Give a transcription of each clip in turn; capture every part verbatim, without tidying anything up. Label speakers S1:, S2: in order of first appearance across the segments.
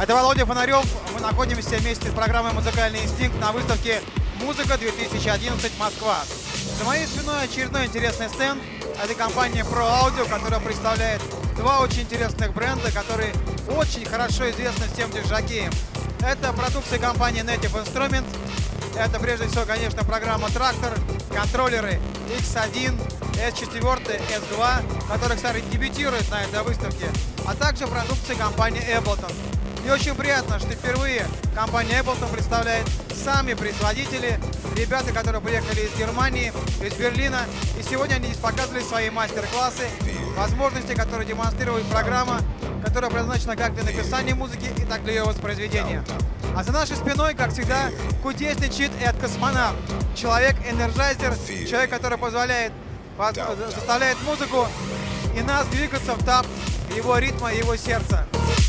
S1: Это Володя Фонарев. Мы находимся вместе с программой «Музыкальный инстинкт» на выставке «Музыка две тысячи одиннадцать Москва». За моей спиной очередной интересный стенд. Это компания Pro Audio, которая представляет два очень интересных бренда, которые очень хорошо известны всем диджакеям. Это продукция компании Native Instruments. Это прежде всего, конечно, программа Tractor, контроллеры икс один, эс четыре, эс два, которые, кстати, дебютируют на этой выставке, а также продукция компании Ableton. Мне очень приятно, что впервые компания Ableton представляет сами производители, ребята, которые приехали из Германии, из Берлина, и сегодня они здесь показывали свои мастер-классы, возможности, которые демонстрирует программа, которая предназначена как для написания музыки, и так для ее воспроизведения. А за нашей спиной, как всегда, кудесничает Эд Космонавт, человек-энерджайзер, человек, который позволяет, заставляет музыку и нас двигаться в такт его ритма и его сердца.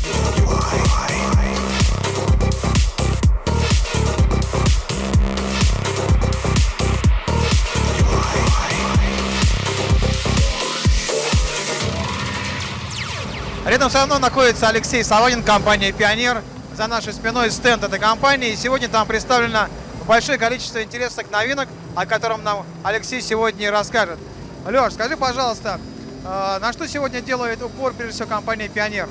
S1: Рядом со мной находится Алексей Саванин, компания «Пионер». За нашей спиной стенд этой компании. И сегодня там представлено большое количество интересных новинок, о котором нам Алексей сегодня расскажет. Леш, скажи, пожалуйста, на что сегодня делает упор, прежде всего, компания «Пионер»?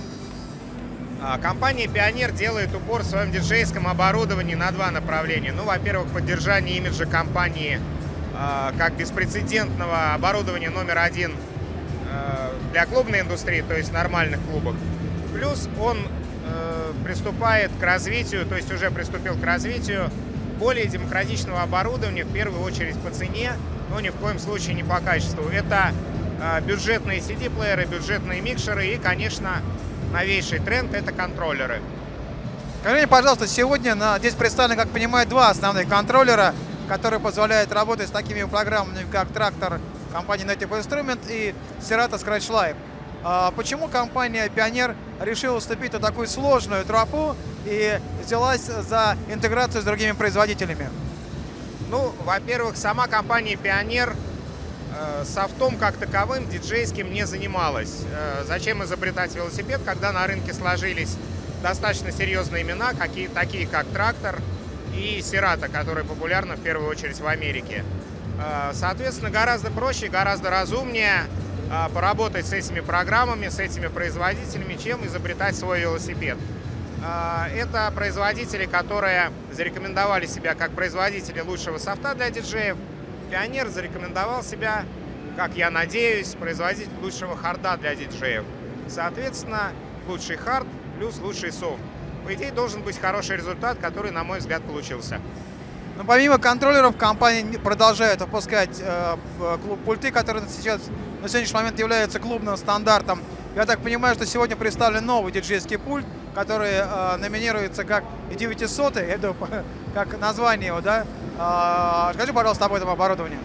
S2: Компания «Пионер» делает упор в своем диджейском оборудовании на два направления. Ну, во-первых, поддержание имиджа компании как беспрецедентного оборудования номер один для клубной индустрии, то есть в нормальных клубах. Плюс он э, приступает к развитию, то есть уже приступил к развитию более демократичного оборудования, в первую очередь по цене, но ни в коем случае не по качеству. Это э, бюджетные си ди-плееры, бюджетные микшеры и, конечно, новейший тренд — это контроллеры.
S1: Скажи мне, пожалуйста, сегодня на, здесь представлены, как понимаю, два основных контроллера, которые позволяют работать с такими программами, как Tractor компании Native Instruments и Serato Scratch Live. А почему компания «Пионер» решила вступить на такую сложную тропу и взялась за интеграцию с другими производителями?
S2: Ну, во-первых, сама компания «Пионер» э, софтом как таковым диджейским не занималась. Э, зачем изобретать велосипед, когда на рынке сложились достаточно серьезные имена, какие, такие как Tractor и Serato, которые популярны в первую очередь в Америке. Соответственно, гораздо проще, гораздо разумнее поработать с этими программами, с этими производителями, чем изобретать свой велосипед. Это производители, которые зарекомендовали себя как производители лучшего софта для диджеев. «Пионер» зарекомендовал себя, как я надеюсь, производитель лучшего харда для диджеев. Соответственно, лучший хард плюс лучший софт. По идее, должен быть хороший результат, который, на мой взгляд, получился.
S1: Но помимо контроллеров, компания продолжает выпускать э, пульты, которые сейчас на сегодняшний момент являются клубным стандартом. Я так понимаю, что сегодня представлен новый диджейский пульт, который э, номинируется как девятисот, это как название его, да? Э, скажи, пожалуйста, об этом оборудовании.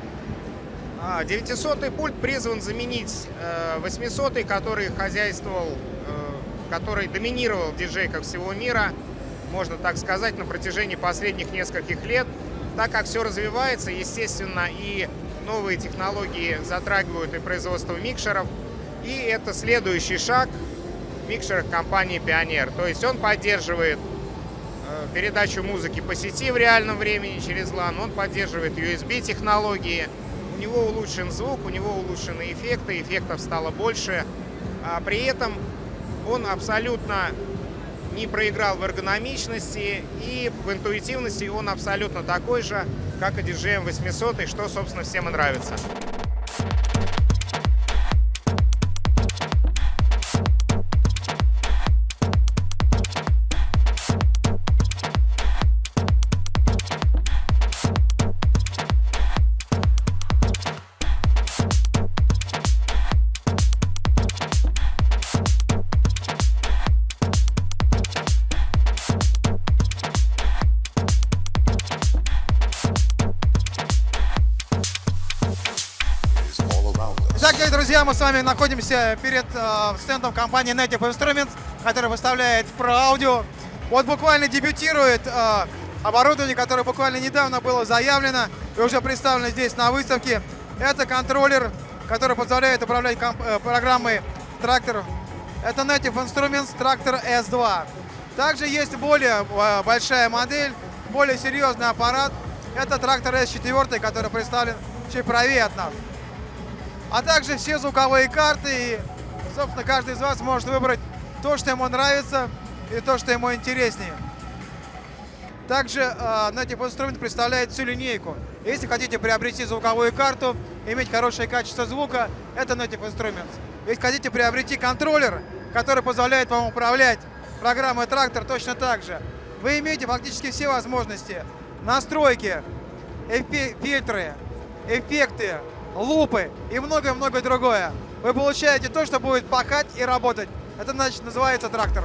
S2: девятисотый пульт призван заменить э, восьмисотый, который хозяйствовал, э, который доминировал в диджейках всего мира, можно так сказать, на протяжении последних нескольких лет. Так как все развивается, естественно, и новые технологии затрагивают и производство микшеров, и это следующий шаг в микшерах компании «Пионер». То есть он поддерживает э, передачу музыки по сети в реальном времени через лан, он поддерживает ю эс би-технологии, у него улучшен звук, у него улучшены эффекты, эффектов стало больше, а при этом он абсолютно не проиграл в эргономичности, и в интуитивности он абсолютно такой же, как и ди джей эм восемьсот, что, собственно, всем и нравится.
S1: Итак, друзья, мы с вами находимся перед э, стендом компании Native Instruments, которая выставляет Pro Audio. Вот буквально дебютирует э, оборудование, которое буквально недавно было заявлено и уже представлено здесь на выставке. Это контроллер, который позволяет управлять комп э, программой Tractor. Это Native Instruments Tractor эс два. Также есть более большая модель, более серьезный аппарат. Это трактор эс четыре, который представлен чуть правее от нас. А также все звуковые карты. И, собственно, каждый из вас может выбрать то, что ему нравится, и то, что ему интереснее. Также э, Native Instruments представляет всю линейку. Если хотите приобрести звуковую карту, иметь хорошее качество звука, это Native Instruments. Если хотите приобрести контроллер, который позволяет вам управлять программой трактор, точно так же. Вы имеете фактически все возможности. Настройки, фильтры, эффекты, лупы и многое-многое другое. Вы получаете то, что будет пахать и работать. Это, значит, называется трактор.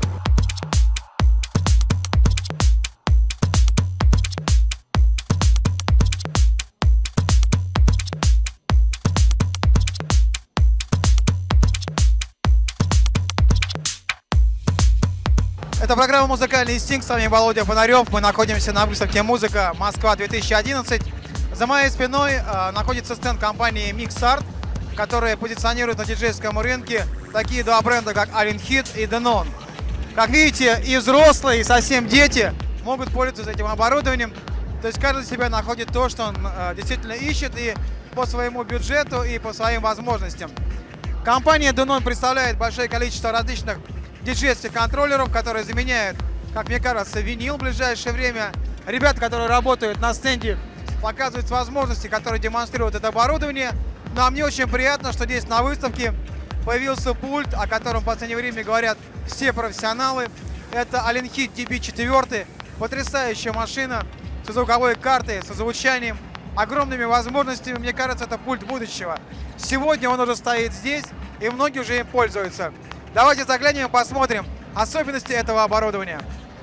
S1: Это программа «Музыкальный инстинкт». С вами Володя Фонарев. Мы находимся на выставке «Музыка Москва две тысячи одиннадцать». За моей спиной э, находится стенд компании MixArt, которая позиционирует на диджейском рынке такие два бренда, как Allen Heat и Denon. Как видите, и взрослые, и совсем дети могут пользоваться этим оборудованием. То есть каждый себя находит то, что он э, действительно ищет, и по своему бюджету, и по своим возможностям. Компания Denon представляет большое количество различных диджейских контроллеров, которые заменяют, как мне кажется, винил в ближайшее время. Ребята, которые работают на стенде, показывают возможности, которые демонстрируют это оборудование. Ну а мне очень приятно, что здесь на выставке появился пульт, о котором в последнее время говорят все профессионалы. Это Allen Heat ди би четыре, потрясающая машина со звуковой картой, со звучанием, огромными возможностями. Мне кажется, это пульт будущего. Сегодня он уже стоит здесь, и многие уже им пользуются. Давайте заглянем и посмотрим особенности этого оборудования.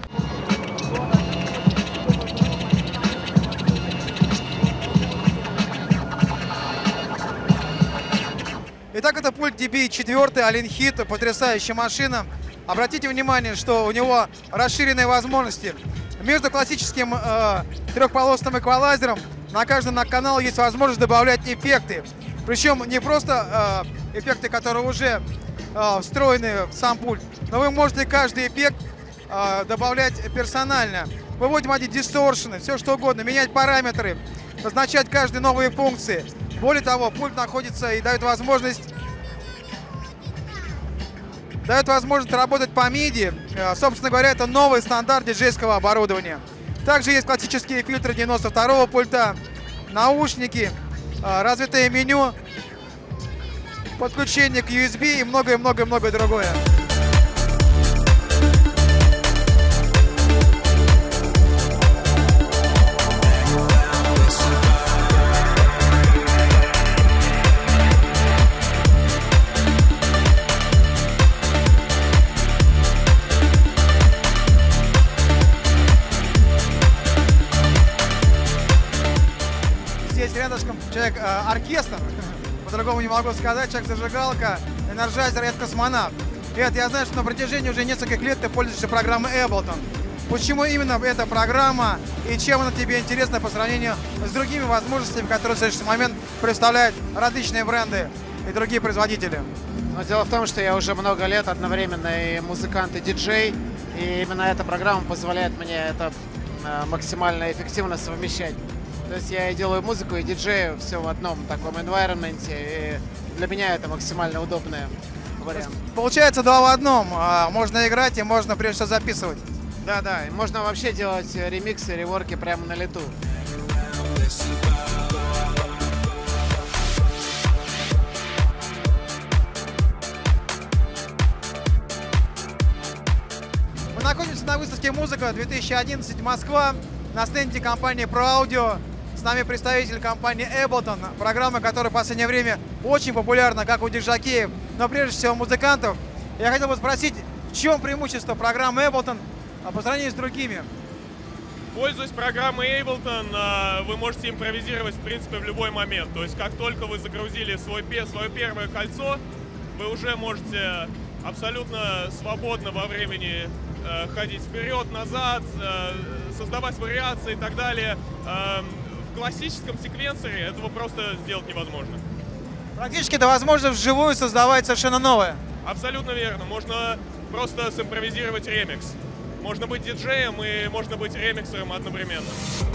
S1: Итак, это пульт ди би четыре Allen Heat, потрясающая машина. Обратите внимание, что у него расширенные возможности. Между классическим э, трехполосным эквалайзером на каждом канале есть возможность добавлять эффекты. Причем не просто э, эффекты, которые уже э, встроены в сам пульт, но вы можете каждый эффект э, добавлять персонально. Выводим один дисторшены, все что угодно, менять параметры, назначать каждые новые функции. Более того, пульт находится и дает возможность, дает возможность работать по миди. Э, собственно говоря, это новый стандарт диджейского оборудования. Также есть классические фильтры девяносто второго пульта, наушники, развитое меню, подключение к ю эс би и многое-многое-многое другое. Здесь рядышком человек э, оркестр, по-другому не могу сказать, человек-зажигалка, энерджайзер, это космонавт. И это я знаю, что на протяжении уже нескольких лет ты пользуешься программой Ableton. Почему именно эта программа и чем она тебе интересна по сравнению с другими возможностями, которые в следующий момент представляют различные бренды и другие производители?
S3: Но дело в том, что я уже много лет одновременно и музыкант, и диджей, и именно эта программа позволяет мне это максимально эффективно совмещать. То есть я и делаю музыку, и диджею, все в одном таком environment, и для меня это максимально удобный вариант.
S1: Получается два в одном. Можно играть и можно прежде всего записывать.
S3: Да, да, можно вообще делать ремиксы, реворки прямо на лету.
S1: Мы находимся на выставке «Музыка две тысячи одиннадцать Москва» на стенде компании Pro Audio. С нами представитель компании Ableton, программа, которая в последнее время очень популярна как у диджакеев, но прежде всего музыкантов. Я хотел бы спросить, в чем преимущество программы Ableton по сравнению с другими?
S4: Пользуясь программой Ableton, вы можете импровизировать в принципе в любой момент. То есть как только вы загрузили свой, свое первое кольцо, вы уже можете абсолютно свободно во времени ходить вперед, назад, создавать вариации и так далее. В классическом секвенсоре этого просто сделать невозможно.
S1: Практически это возможно вживую создавать совершенно новое.
S4: Абсолютно верно. Можно просто симпровизировать ремикс. Можно быть диджеем и можно быть ремиксером одновременно.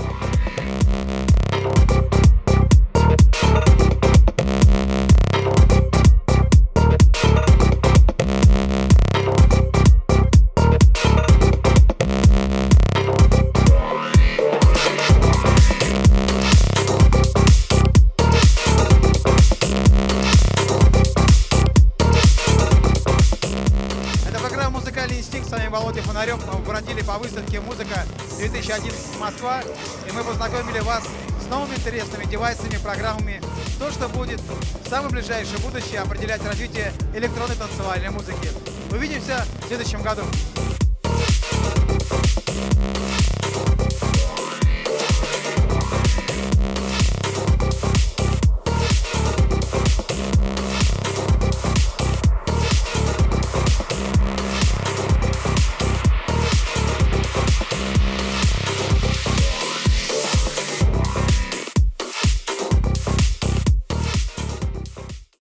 S1: С вами Володя Фонарев. Мы бродили по выставке «Музыка две тысячи одиннадцать Москва». И мы познакомили вас с новыми интересными девайсами, программами. То, что будет в самое ближайшее будущее определять развитие электронной танцевальной музыки. Увидимся в следующем году.